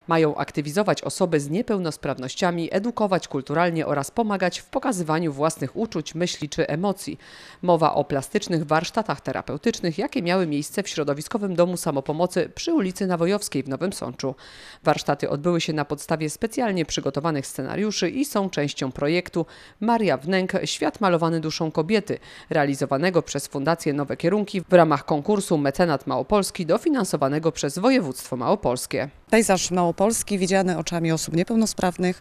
Mają aktywizować osoby z niepełnosprawnościami, edukować kulturalnie oraz pomagać w pokazywaniu własnych uczuć, myśli czy emocji. Mowa o plastycznych warsztatach terapeutycznych, jakie miały miejsce w Środowiskowym Domu Samopomocy przy ulicy Nawojowskiej w Nowym Sączu. Warsztaty odbyły się na podstawie specjalnie przygotowanych scenariuszy i są częścią projektu Maria Wnęk – Świat malowany duszą kobiety, realizowanego przez Fundację Nowe Kierunki w ramach konkursu Mecenat Małopolski dofinansowanego przez Województwo Małopolskie. Pejzaż małopolski widziany oczami osób niepełnosprawnych,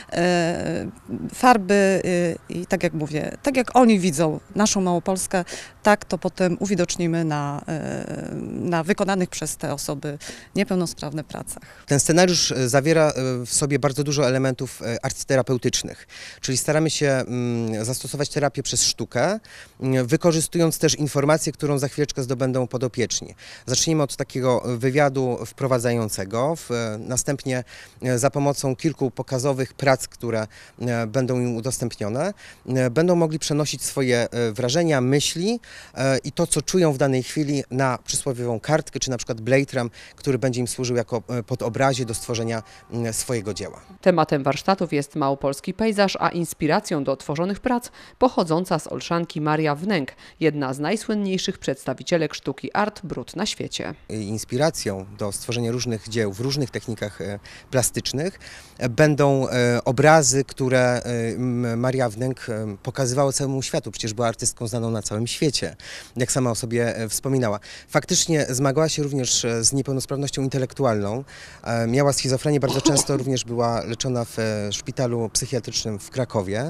farby i tak jak mówię, tak jak oni widzą naszą Małopolskę, tak to potem uwidocznimy na wykonanych przez te osoby niepełnosprawne pracach. Ten scenariusz zawiera w sobie bardzo dużo elementów arcyterapeutycznych, czyli staramy się zastosować terapię przez sztukę, wykorzystując też informację, którą za chwileczkę zdobędą podopieczni. Zaczniemy od takiego wywiadu wprowadzającego, następnie za pomocą kilku pokazowych prac, które będą im udostępnione, będą mogli przenosić swoje wrażenia, myśli i to, co czują w danej chwili na przysłowiową kartkę, czy na przykład blejtram, który będzie im służył jako podobrazie do stworzenia swojego dzieła. Tematem warsztatów jest małopolski pejzaż, a inspiracją do tworzonych prac pochodząca z Olszanki Maria Wnęk, jedna z najsłynniejszych przedstawicielek sztuki art brut na świecie. Inspiracją do stworzenia różnych dzieł w różnych technikach plastycznych będą obrazy, które Maria Wnęk pokazywała całemu światu. Przecież była artystką znaną na całym świecie, jak sama o sobie wspominała. Faktycznie zmagała się również z niepełnosprawnością intelektualną. Miała schizofrenię, bardzo często również była leczona w szpitalu psychiatrycznym w Krakowie.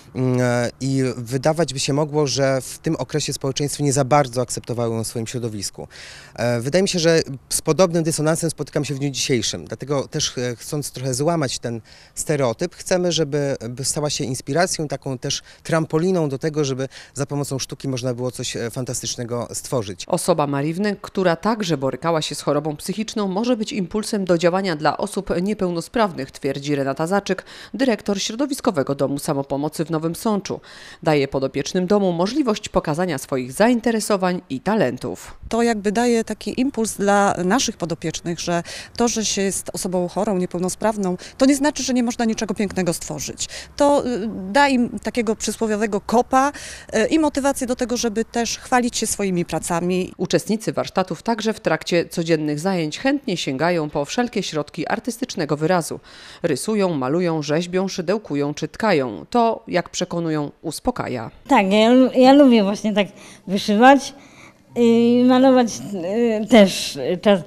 I wydawać by się mogło, że w tym okresie społeczeństwo nie za bardzo akceptowało ją w swoim środowisku. Wydaje mi się, że z podobnym dysonansem spotykam się w dniu dzisiejszym. Dlatego też chcąc trochę złamać ten stereotyp, chcemy, żeby stała się inspiracją, taką też trampoliną do tego, żeby za pomocą sztuki można było coś fantastycznego stworzyć. Osoba Marii Wnęk, która także borykała się z chorobą psychiczną, może być impulsem do działania dla osób niepełnosprawnych, twierdzi Renata Zaczyk, dyrektor Środowiskowego Domu Samopomocy w Nowym Sączu. Daje podopiecznym domu możliwość pokazania swoich zainteresowań i talentów. To jakby daje taki impuls dla naszych podopiecznych, że to, że się jest osobą chorą, niepełnosprawną, to nie znaczy, że nie można niczego pięknego stworzyć. To da im takiego przysłowiowego kopa i motywację do tego, żeby też chwalić się swoimi pracami. Uczestnicy warsztatów także w trakcie codziennych zajęć chętnie sięgają po wszelkie środki artystycznego wyrazu. Rysują, malują, rzeźbią, szydełkują czy tkają. To, jak przekonują, uspokaja. Tak, ja lubię właśnie tak wyszywać i malować też.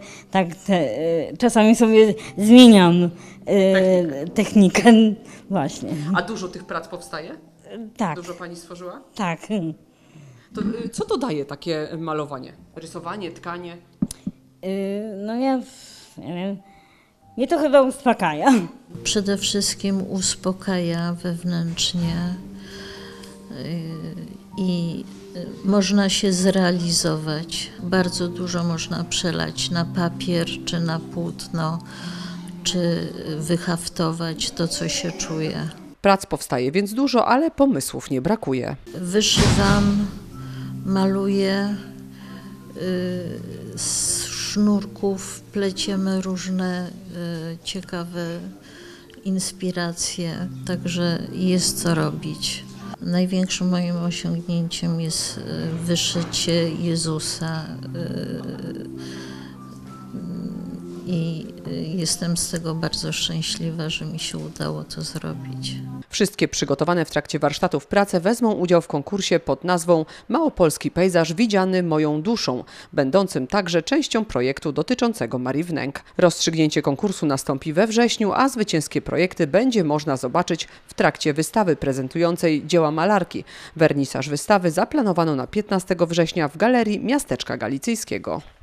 Czasami sobie zmieniam technikę właśnie. A dużo tych prac powstaje? Tak. Dużo pani stworzyła? Tak. To, co to daje takie malowanie? Rysowanie, tkanie? No ja nie wiem. Mnie to chyba uspokaja. Przede wszystkim uspokaja wewnętrznie i można się zrealizować. Bardzo dużo można przelać na papier, czy na płótno, czy wyhaftować to, co się czuje. Prac powstaje więc dużo, ale pomysłów nie brakuje. Wyszywam, maluję, z sznurków pleciemy różne ciekawe inspiracje, także jest co robić. Największym moim osiągnięciem jest wyszycie Jezusa i jestem z tego bardzo szczęśliwa, że mi się udało to zrobić. Wszystkie przygotowane w trakcie warsztatów prace wezmą udział w konkursie pod nazwą Małopolski pejzaż widziany moją duszą, będącym także częścią projektu dotyczącego Marii Wnęk. Rozstrzygnięcie konkursu nastąpi we wrześniu, a zwycięskie projekty będzie można zobaczyć w trakcie wystawy prezentującej dzieła malarki. Wernisaż wystawy zaplanowano na 15 września w Galerii Miasteczka Galicyjskiego.